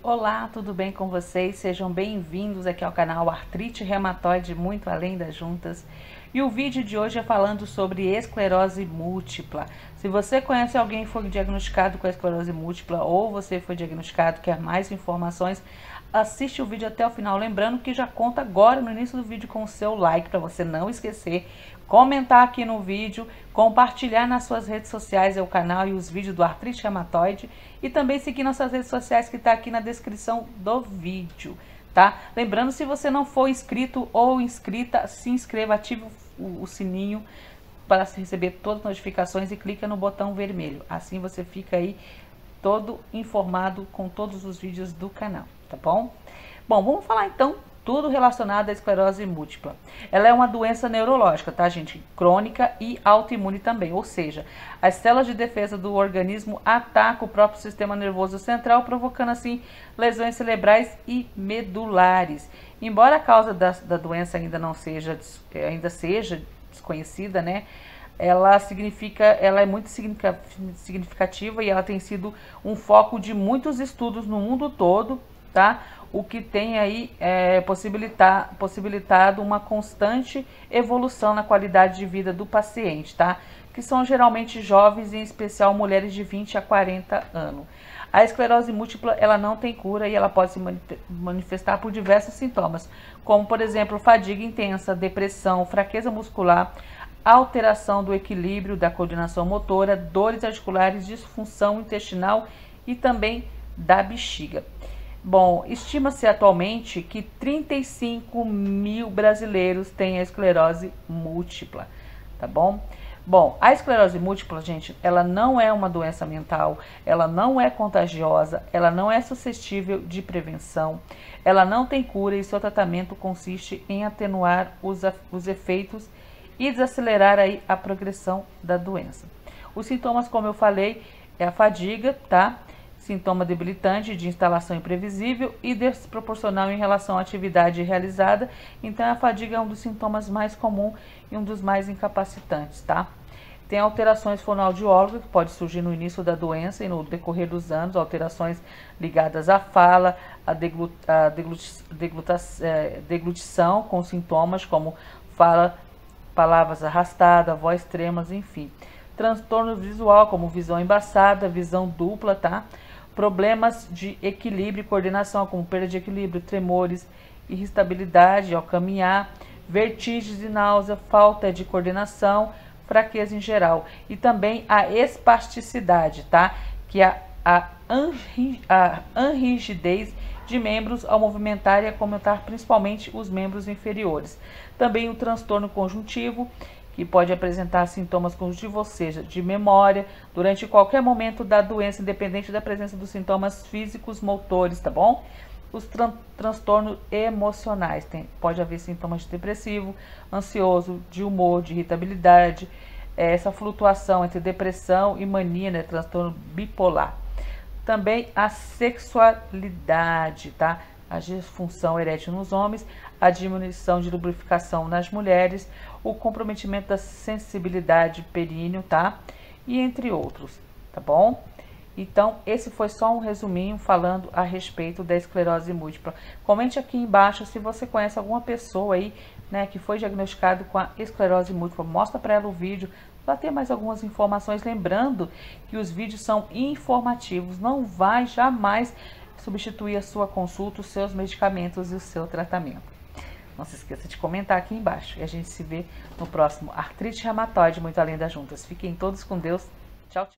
Olá, tudo bem com vocês? Sejam bem-vindos aqui ao canal Artrite Reumatoide Muito Além das Juntas. E o vídeo de hoje é falando sobre esclerose múltipla. Se você conhece alguém que foi diagnosticado com esclerose múltipla ou você foi diagnosticado, quer mais informações, assiste o vídeo até o final. Lembrando que já conta agora no início do vídeo com o seu like, para você não esquecer. Comentar aqui no vídeo, compartilhar nas suas redes sociais o canal e os vídeos do Artrite Reumatoide e também seguir nossas redes sociais que está aqui na descrição do vídeo, tá? Lembrando, se você não for inscrito ou inscrita, se inscreva, ative o sininho para receber todas as notificações e clica no botão vermelho. Assim você fica aí todo informado com todos os vídeos do canal, tá bom? Bom, vamos falar então tudo relacionado à esclerose múltipla. Ela é uma doença neurológica, tá, gente? Crônica e autoimune também, ou seja, as células de defesa do organismo atacam o próprio sistema nervoso central, provocando assim lesões cerebrais e medulares. Embora a causa da doença ainda seja desconhecida, né? Ela é muito significativa e ela tem sido um foco de muitos estudos no mundo todo, tá? O que tem aí possibilitado uma constante evolução na qualidade de vida do paciente, tá? Que são geralmente jovens, em especial mulheres de 20 a 40 anos. A esclerose múltipla, ela não tem cura e ela pode se manifestar por diversos sintomas, como, por exemplo, fadiga intensa, depressão, fraqueza muscular, alteração do equilíbrio da coordenação motora, dores articulares, disfunção intestinal e também da bexiga. Bom, estima-se atualmente que 35 mil brasileiros têm a esclerose múltipla, tá bom? Bom, a esclerose múltipla, gente, ela não é uma doença mental, ela não é contagiosa, ela não é suscetível de prevenção, ela não tem cura e seu tratamento consiste em atenuar os efeitos e desacelerar aí a progressão da doença. Os sintomas, como eu falei, é a fadiga, tá? Sintoma debilitante de instalação imprevisível e desproporcional em relação à atividade realizada. Então, a fadiga é um dos sintomas mais comuns e um dos mais incapacitantes, tá? Tem alterações fonoaudiólogas que pode surgir no início da doença e no decorrer dos anos, alterações ligadas à fala, à deglutição, com sintomas como fala, palavras arrastadas, voz trêmulas, enfim. Transtorno visual, como visão embaçada, visão dupla, tá? Problemas de equilíbrio e coordenação, como perda de equilíbrio, tremores, irritabilidade ao caminhar, vertigens e náusea, falta de coordenação, fraqueza em geral. E também a espasticidade, tá? Que é a anrigidez de membros ao movimentar e acomotar principalmente os membros inferiores. Também o transtorno conjuntivo, que pode apresentar sintomas conjuntivos, ou seja, de memória, durante qualquer momento da doença, independente da presença dos sintomas físicos, motores, tá bom? Os transtornos emocionais, pode haver sintomas de depressivo, ansioso, de humor, de irritabilidade, essa flutuação entre depressão e mania, né, transtorno bipolar. Também a sexualidade, tá? A disfunção erétil nos homens, a diminuição de lubrificação nas mulheres, o comprometimento da sensibilidade períneo, tá? E entre outros, tá bom? Então, esse foi só um resuminho falando a respeito da esclerose múltipla. Comente aqui embaixo se você conhece alguma pessoa aí, né, que foi diagnosticado com a esclerose múltipla. Mostra para ela o vídeo, para ter mais algumas informações. Lembrando que os vídeos são informativos, não vai jamais substituir a sua consulta, os seus medicamentos e o seu tratamento. Não se esqueça de comentar aqui embaixo. E a gente se vê no próximo Artrite Reumatoide Muito Além das Juntas. Fiquem todos com Deus. Tchau, tchau.